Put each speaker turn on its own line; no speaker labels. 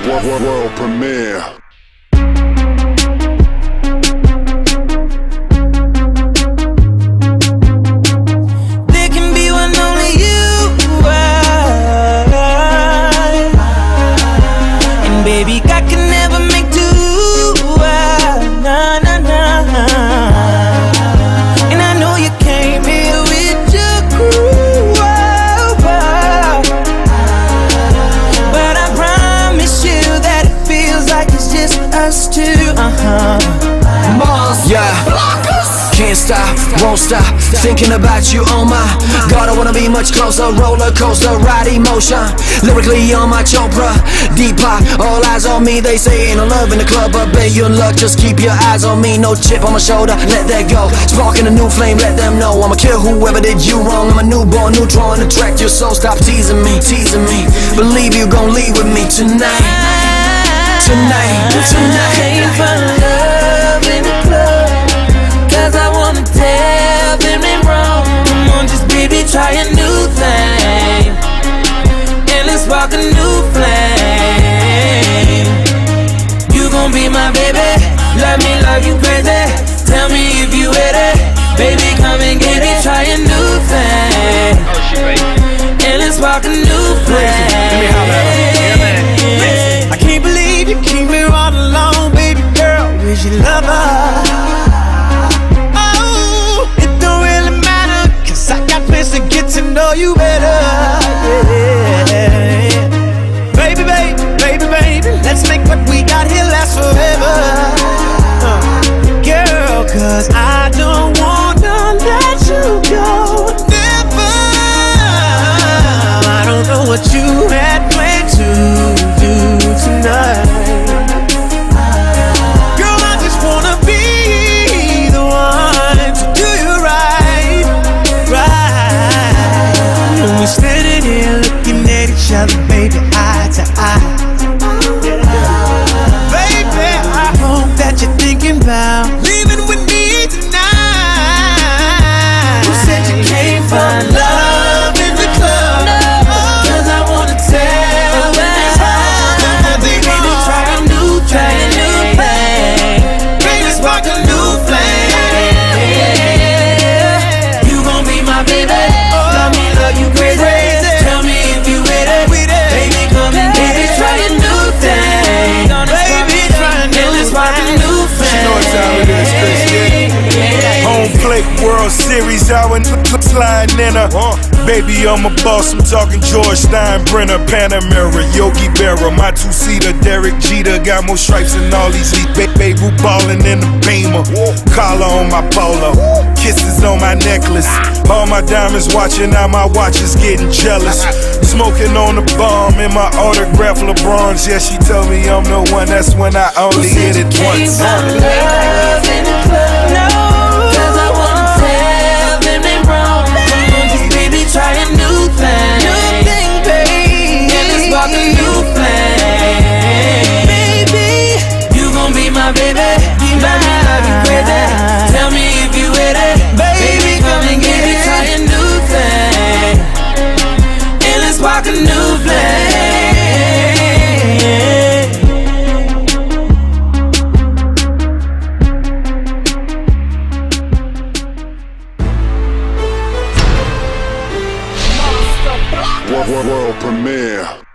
World premiere.
There can be one only you are. And baby, I can never make two. Nah, nah, nah. And I know you came here with your crew. But I promise you that it feels like it's just us two.
Yeah, can't stop, won't stop thinking about you on my God. I wanna be much closer, roller coaster, ride emotion. Lyrically on my Chopra, deep pop, all eyes on me. They say ain't no love in the club, but babe, you're in luck, just keep your eyes on me. No chip on my shoulder, let that go. Sparking a new flame, let them know I'ma kill whoever did you wrong. I'm a newborn, neutron, attract your soul. Stop teasing me, teasing me. Believe you gon' leave with me tonight, tonight, tonight.
Came for love in the club, 'cause I wanna tell them they wrong. Come on, just baby, try a new thing, and let's spark a new flame. You gon' be my baby, love you crazy. Tell me if you with it, baby, come and get it. Try a new thing, and let's spark a new flame.
I can't believe you keep me all alone, baby girl. Where's your lover? Oh, it don't really matter, 'cause I got plans to get to know you better. Yeah. Baby, baby, baby, baby, let's make what we got here last forever. Girl, 'cause I don't wanna let you go. Never. I don't know what you had planned to do tonight. Girl, I just wanna be the one to do you right, right. When we're standing here looking at each other, baby, eye to eye. Baby, I hope that you're thinking about leaving with me tonight.
Who said you came for love in the club? 'Cause I wanna tell them baby, try a new thing, baby, spark a new flame. You gon' be my baby, love you crazy. Tell me if you with it, baby, come and get it. Try a new thing, baby, try a new spark a new flame.
You know what time it is, Chris, yeah. Home plate, World Series, I went sliding in her. Baby, I'm a boss, I'm talking George Steinbrenner, Panamera, Yogi Berra, my two-seater, Derek Jeter. Got more stripes than all these baby who ballin' in the Beamer. Collar on my polo, kisses on my necklace. All my diamonds watching, now my watch is getting jealous. Smoking on the bomb in my autograph LeBrons. Yeah, she told me I'm the one, that's when I only hit it once.
Love in the club, no, 'cause I wanna tell them they wrong. Come on, just baby, try a new thing, baby, and let's spark a new flame. Baby, you gon' be my baby, love you crazy. Tell me if you with it, baby, come and get it. Try a new thing, and let's spark a new flame.
World premiere.